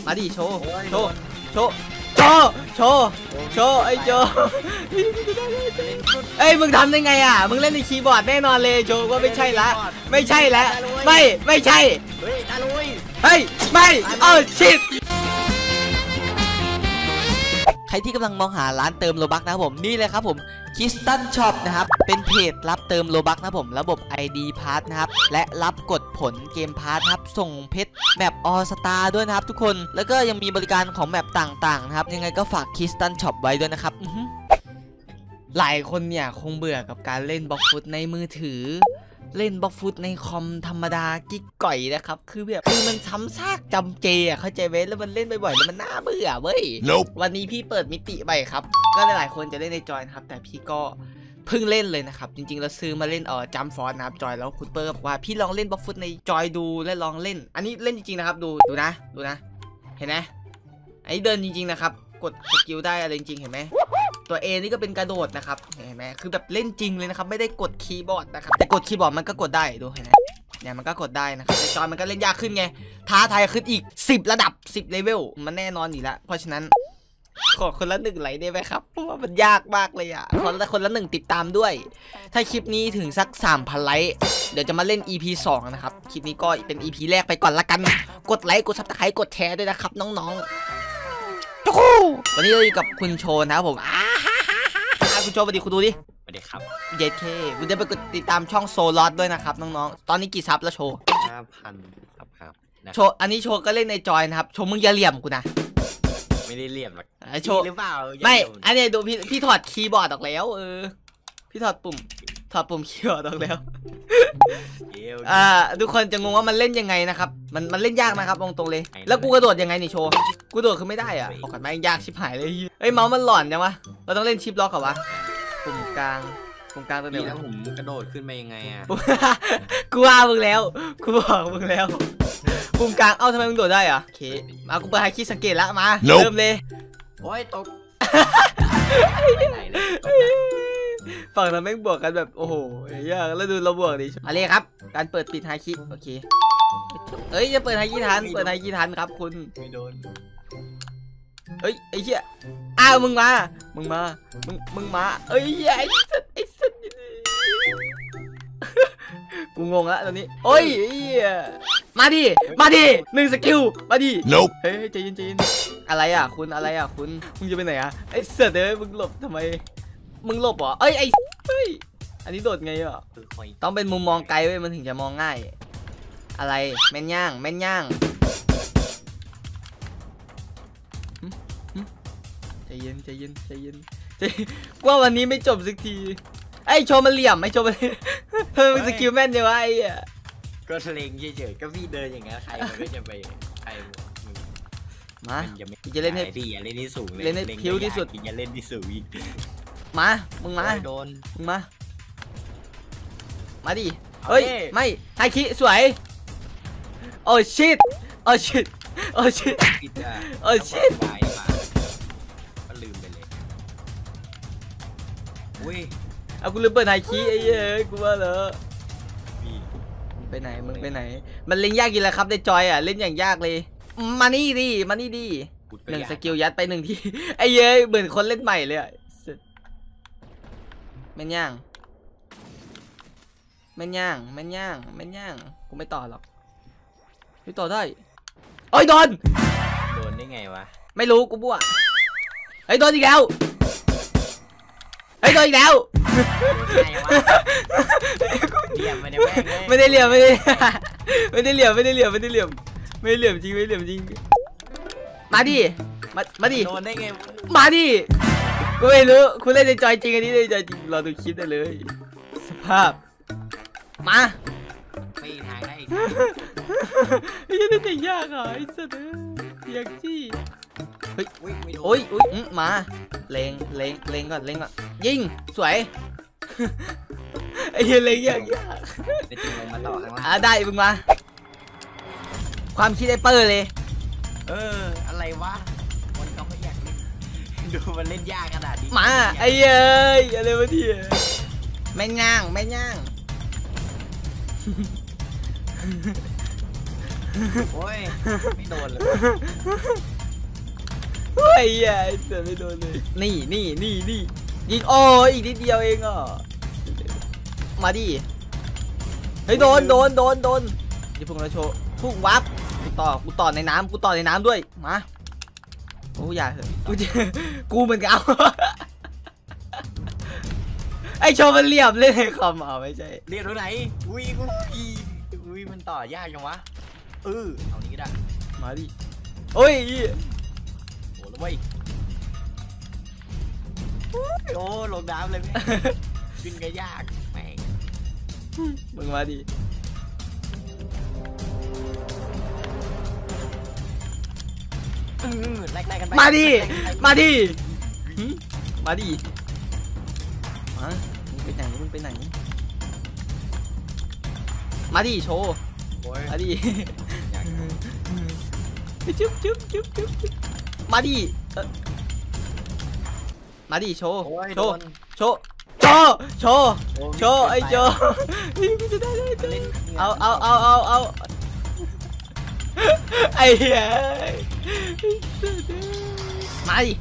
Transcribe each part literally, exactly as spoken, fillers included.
มาดิโชว์โชว์โชว์โชว์โชว์โชว์ไอ้โชว์เอ้ยมึงทำได้ไงอ่ะมึงเล่นในคีย์บอร์ดแน่นอนเลยโชว์ว่าไม่ใช่ละไม่ใช่แล้วไม่ไม่ใช่เฮ้ยตาลุยเฮ้ยไม่เออชิดใครที่กำลังมองหาร้านเติมโลบักนะครับผมนี่เลยครับผมคิสตันช็อปนะครับเป็นเพจรับเติมโลบักนะครับผมระบบ ไอ ดี พาสนะครับและรับกดผลเกมพาสครับส่งเพชรแมปออสตาด้วยนะครับทุกคนแล้วก็ยังมีบริการของแมปต่างๆนะครับยังไงก็ฝากคิสตันช็อปไว้ด้วยนะครับหลายคนเนี่ยคงเบื่อกับการเล่นบล็อกฟุตในมือถือเล่นบล็อกฟุตในคอมธรรมดากิ๊กก่อยนะครับคือแบบคือมันซ้ำซากจำเจอ่ะเข้าใจไหมแล้วมันเล่นบ่อยๆแล้วมันน่าเบื่อเว้ย nope. วันนี้พี่เปิดมิติใหม่ครับก็หลายๆคนจะเล่นในจอยนะครับแต่พี่ก็เพิ่งเล่นเลยนะครับจริงๆแล้วซื้อมาเล่นเออจัมฟอร์นะครับจอยแล้วคุณเปิร์บอกว่าพี่ลองเล่นบล็อกฟุตในจอยดูและลองเล่นอันนี้เล่นจริงๆนะครับดูดูนะดูนะเห็นไหมไอ้เดินจริงๆนะครับกดสกิลได้อะไรจริงๆเห็นไหมตัว A นี่ก็เป็นกระโดดนะครับเห็นไหมคือแบบเล่นจริงเลยนะครับไม่ได้กดคีย์บอร์ดนะครับแต่กดคีย์บอร์ดมันก็กดได้ดูเห็นไหมเนี่ยมันก็กดได้นะครับในจอยมันก็เล่นยากขึ้นไงท้าทายขึ้นอีกสิบระดับสิบเลเวลมันแน่นอนอยู่แล้วเพราะฉะนั้นขอคนละหนึ่งไลค์ได้ไหมครับเพราะว่ามันยากมากเลยอ่ะคนละคนละหนึ่งติดตามด้วยถ้าคลิปนี้ถึงสัก สามพัน ไลค์เดี๋ยวจะมาเล่น อี พี สองนะครับคลิปนี้ก็เป็น อี พี แรกไปก่อนละกันกดไลค์กดซับสไครต์กดแชร์ด้วยนะครับน้องๆวันนี้เราอยู่กับคุณโชว์นะครับผมคุณโชว์สวัสดีคุณดูดิสวัสดีครับเย็ดเคคุณจะไปกดติดตามช่องโซลอดด้วยนะครับน้องๆตอนนี้กี่ซับแล้วโชว์ห้าพันครับครับโชว์อันนี้โชว์ก็เล่นในจอยนะครับโชว์มึงอย่าเหลี่ยมกูนะไม่ได้เหลี่ยมหรอกโชว์หรือเปล่าไม่อันนี้ดูพี่พี่ถอดคีย์บอร์ดออกแล้วเออพี่ถอดปุ่มถอดปุ่มคีย์บอร์ดออกแล้วอ่าทุกคนจะงงว่ามันเล่นยังไงนะครับมันมันเล่นยากนะครับตรงๆเลยแล้วกูกระโดดยังไงนี่โชว์กูกระโดดคือไม่ได้อ่ะออกกันไม่ยากชิบหายเลยเอ้ยเมาส์มันหลอนจังวะเราต้องเล่นชิปล็อกเหรอวะปุ่มกลางปุ่มกลางตัวเดียวแล้วผมกระโดดขึ้นมายังไงอ่ะกูว่ามึงแล้วกูบอกมึงแล้วปุ่มกลางเอ้าทำไมมึงโดดได้อ่ะโอเคมากูไปให้คิดสังเกตละมาเริ่มเลยโอ้ยตกฝั่งเราแม่งบวกกันแบบโอ้โหยากแล้วดูเราบวกดิอะไรครับการเปิดปิดไฮคิโอเคเอ้ยจะเปิดไฮคิทันเปิดไฮคิทันครับคุณไม่โดนเอ้ยไอ้เหี้ยอ้าวมึงมามึงมามึงมึงมาเอ้ยไอ้สัตว์ไอ้สัตว์กูงงละตอนนี้โอ้ยมาดิมาดิหนึ่งสกิลมาดิ nope เฮ้ยใจเย็นใจเย็นอะไรอ่ะคุณอะไรอ่ะคุณมึงจะไปไหนอ่ะไอ้สัตว์เอ้ยมึงหลบทำไมมึงหลบเหรอเอ้ยไอ้เฮ้ยอันนี้โดดไงอ่ะต้องเป็นมุมมองไกลเว้ยมันถึงจะมองง่ายอะไรแม่นย่างแม่นย่างใจเย็นใจเย็นใจเย็นใจกว่าวันนี้ไม่จบสักทีไอ้โชว์มันเหลี่ยมไอ้โชว์มันเฮ้ยมันสกิลแม่นยังไงอ่ะก็เล็งเฉยๆก็พี่เดินอย่างเงี้ยใครมันก็จะไปใครมาจะเล่นให้พี่อย่าเล่นที่สูงเล่นให้พิ้วที่สุดอย่าเล่นที่สูงมามึงมาโดนมึงมามาดิเฮ้ยไม่ไฮคิสวยโอ้ชิตโอ้ชิตโอ้ชิตโอ้ชิตก็ลืมไปเลยอุ้ยเอากูลืมเปิดไฮคิไอ้เย้ยกูว่าเหรอไปไหนมึงไปไหนมันเล่นยากกี่แล้วครับในจอยอ่ะเล่นอย่างยากเลยมานี่ดิมานี่ดิหนึ่งสกิลยัดไปหนึ่งที่ไอ้เย้ยเหมือนคนเล่นใหม่เลยอ่ะแม่นย่างแม่นย่างแม่นย่างแม่นย่างกูไม่ต่อหรอกไม่ต่อได้โอ้ยโดนโดนได้ไงวะไม่รู้กูบัวไอ้โดนอีกแล้วไอ้โดนอีกแล้วไม่ได้เหลี่ยมไม่ได้ไม่ได้เหลี่ยมไม่ได้เหลี่ยมไม่ได้เหลี่ยมไม่ได้เหลี่ยมจริงไม่ได้เหลี่ยมจริงมาดิมามาดิโดนได้ไงมาดิกูไม่รู้คุณเล่นในจอยจริงอันนี้ในจอยจริงเราดูคลิปได้เลยสภาพมาไม่ทางได้อีกไอ้ยังเล่นยากอ่ะไอ้สัตว์อยากจี้เฮ้ยโอ้ยโอ้ยมาเล็งเล็งเล็งก่อนเล็งก่อนยิงสวยไอ้ยังเล็งยากยากไปจริงมาต่อข้างล่างอ่ะได้มึงมาความคิดไอ้เปอร์เลยเอออะไรวะคนเขาไม่อยากดูมันเล่นยากขนาดนี้มาไอ้เอ้ยอะไรวะทีแม่ย่างแม่ย่างโอ้ยไม่โดนเลยเฮ้ยไอ้เสือไม่โดนเลยนี่นี่นี่นี่ยิงโอ้อีกนิดเดียวเองอ่ะมาดิเฮ้ยโดนโดนโดนโดนอย่าพุ่งแล้วโชว์พุ่งวับกูต่อกูต่อในน้ำกูต่อในน้ำด้วยมาโอ้อย่าเถอะกูจะกูเหมือนกันเอาไอโชว์มันเรียบเลยคอมเอาไม่ใช่เรียกตรงไหนอุ้ยอุ้ยอุ้ยมันต่อยากจังวะเออเอานี้ก็ได้มาดิโอ้ยโอ้แล้วเว้ยโอ้ลงน้ำเลยแม่ขึ้นก็ยากแม่งมึงมาดิแลกๆกันไปมาดิแลกๆกันไปมาดิหึมาดิมามึงไปไหนมึงไปไหนมาดิโชว์โอ้ยมาดิอยากจุ๊บจุ๊บจุ๊บจุ๊บจุ๊บมาดิเอ่อมาดิโชว์โอ้ยโชโดว์นโชว์โชว์โชว์โอ้ยโชว์ไอ้โชว์กูจะได้ได้มันเล่นเอาเอาเอาเอาเอาไอ้เหี้ยมาดิ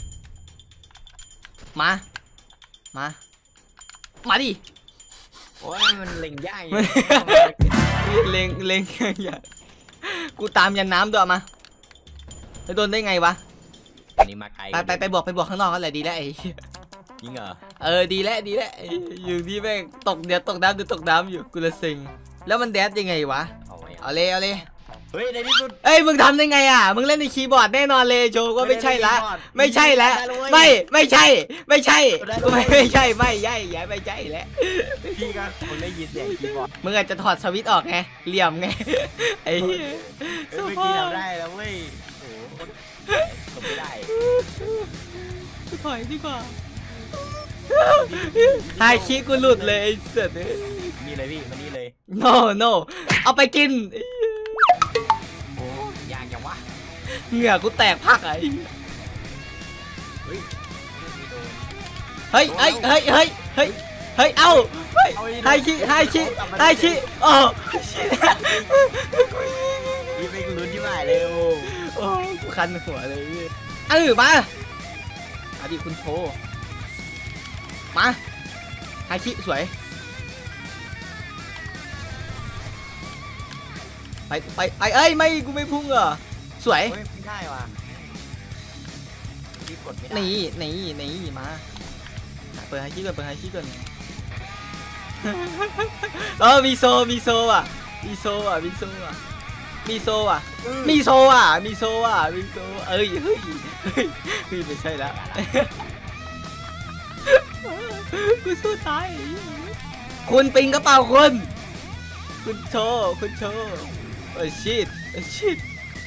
มามามาดิโอ้ยมันเล็งยากอยู่เล็งเล็งอย่างกูตามยันน้ำด้วยมาจะโดนได้ไงวะอันนี้มาไกลไปไปไปบวกไปบวกข้างนอกกันเลยดีแล้วไอ้จริงเหรอเออดีแล้วดีแล้วไอ้อยู่ที่แม่งตกเดี๋ยวตกน้ำเดี๋ยวตกน้ำอยู่กูละเซ็งแล้วมันแดดยังไงวะเอาไว้เอาเลยเอาเลยเฮ้ยในที่สุดเอ้ยมึงทำได้ไงอ่ะมึงเล่นในคีย์บอร์ดแน่นอนเลยโจก็ไม่ใช่ละไม่ใช่แล้วไม่ไม่ใช่ไม่ใช่กูไม่ไม่ใช่ไม่ใช่อย่าไม่ใช่แล้วพี่ก็คนได้ยินเสียงคีย์บอร์ดมึงอาจจะถอดสวิตช์ออกไงเหลี่ยมไงไอ้เหี้ยเฮ้ยเมื่อกี้ทำได้แล้วเว้ยโอ้โหทำไม่ได้ถอยดีกว่าไฮคิกูหลุดเลยไอ้เสือเนี่ยนี่เลยพี่มานี่เลย no no เอาไปกินโอ้ยากจังวะเหงื่อกูแตกพักไอ้เฮ้ยไม่โดนเฮ้ยเฮ้ยเฮ้ยเฮ้ยเฮ้ยเฮ้ยเอาเฮ้ยไฮคิไฮคิไฮคิโอ้พี่ไปลุ้นที่ไหนเลยโอ้โอ้กูคันหัวเลยเออมาอดีคุณโชว์มาไฮคิสวยไปไปไปเอ้ยไม่กูไม่พุ่งเหรอสวยเฮ้ยไม่ได้ว่ะพี่กดไม่ได้นี่นี่นี่มาเปิดไฮคิก่อนเปิดไฮคิก่อนเออมีโซมีโซอ่ะมีโซอ่ะมีโซอ่ะมีโซอ่ะมีโซอ่ะมีโซอ่ะมีโซเอ้ยเฮ้ยเฮ้ยเฮ้ยไม่ใช่แล้วกูสู้ตายคุณปิงกระเป๋าคุณคุณโชว์คุณโชว์เอ้ยชิดเอ้ยชิด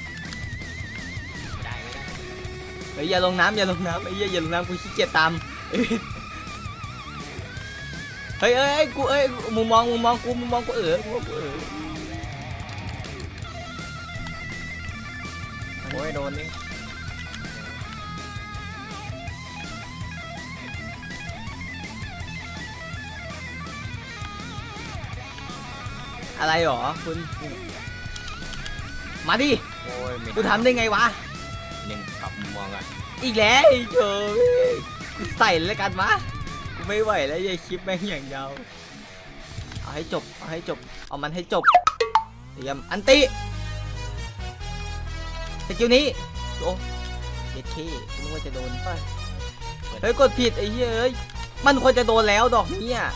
ไม่ได้ไม่ได้เฮ้ยอย่าลงน้ำอย่าลงน้ำไอ้เหี้ยอย่าลงน้ำกูขี้เกียจตามเฮ้ยเอ้ยกูเอ้ยมุมมองมุมมองกูมุมมองกูเออมุมมองกูเออโอ้ยโดนนี่อะไรหรอคุณมาดิโอ้ยไม่กูทำได้ไงวะหนึ่งปรับมุมมองอ่ะอีกแล้วไอ้โจกูใส่เลยกันวะกูไม่ไหวแล้วยายคลิปแม่งอย่างยาวเอาให้จบเอาให้จบเอามันให้จบเตรียมอันติสกิลนี้โอ้เด็ดเคกูนึกว่าจะโดนไปเฮ้ยกดผิดไอ้เหี้ยเอ้ยมันควรจะโดนแล้วดอกนี้อ่ะ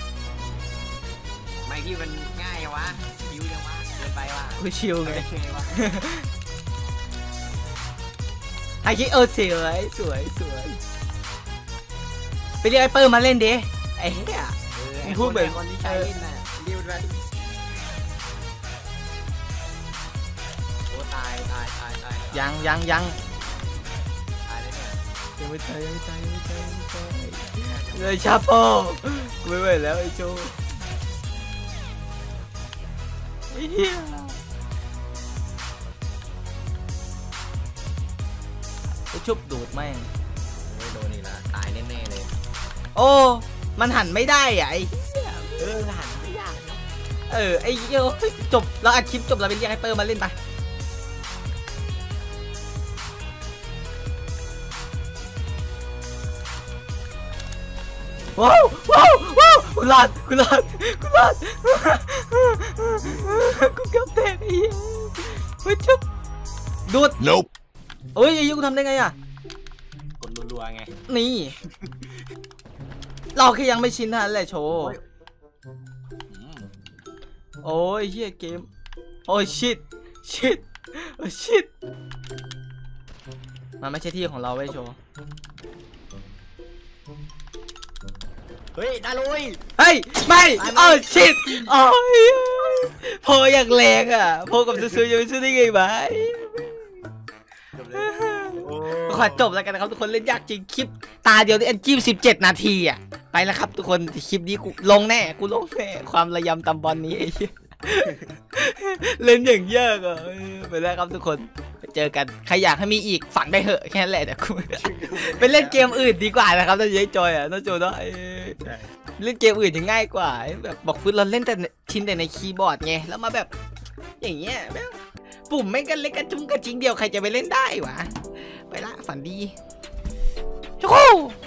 ไม่พี่มันง่ายวะคิวยังวะเกินไปว่ะกูชิลไงเกินไปวะไอ้คิดเออสวยสวยสวยไปเรียกไอ้เปิ้ลมาเล่นดิไอ้เหี้ย มึงพูดเหมือนคนที่ใช้เล่นน่ะเรียวด้วยโอ้ตายตายตายตายยังยังยังตายเลยเนี่ยยังไม่ตายยังไม่ตายยังไม่ตายยังไม่ตายเลยชาโปกูไม่ไหวแล้วไอ้โจไอ้เหี้ยไอ้ชุบดูดแม่งโอ้ยโดนอีกแล้วตายแน่ๆเลยโอ้มันหันไม่ได้อะไอ้เหี้ยเออหันไม่ยากนะเออไอ้เหี้ยจบแล้วอัดคลิปจบแล้วไปเรียกไฮเปอร์มาเล่นไปว้าวว้าวว้าวคุณลาดคุณลาดคุณลาดกูเกือบแตกไอ้เหี้ยเฮ้ยจุ๊บดูด Nope เฮ้ยไอ้เหี้ยกูทำได้ไงอะกดรัวๆไงนี่เราแค่ยังไม่ชินเท่านั้นแหละโชว์อืมโอ้ยเฮียเกมโอ้ยชิดชิดโอ้ยชิดมันไม่ใช่ที่ของเราไว้โชว์เฮ้ยได้เลยเฮ้ยไม่โอ้ยชิดโอ้ยพออย่างแรงอ่ะพอกับซื้อๆยังไม่ซื้อได้ไงไหมจบเลยโอ้ขอจบแล้วกันนะครับทุกคนเล่นยากจริงคลิปตาเดียวที่แอนจิ้มสิบเจ็ดนาทีอ่ะไปแล้วครับทุกคนคลิปนี้กูลงแน่กูลงแน่ความระยำตำบอลนี้ไอ้เหี้ยเล่นอย่างยากอ่ะไปแล้วครับทุกคนไปเจอกันใครอยากให้มีอีกฝังได้เหอะแค่นั้นแหละแต่กูไปเล่นเกมอื่นดีกว่านะครับถ้าจะให้จอยอ่ะน้องโจเนาะเล่นเกมอื่นจะง่ายกว่าแบบบอกฟุตเราเล่นแต่ชินแต่ในคีย์บอร์ดไงแล้วมาแบบอย่างเงี้ยแบบปุ่มไม่กันเล็กกระจุ้งกระจิงเดียวใครจะไปเล่นได้วะไปละฝันดีชู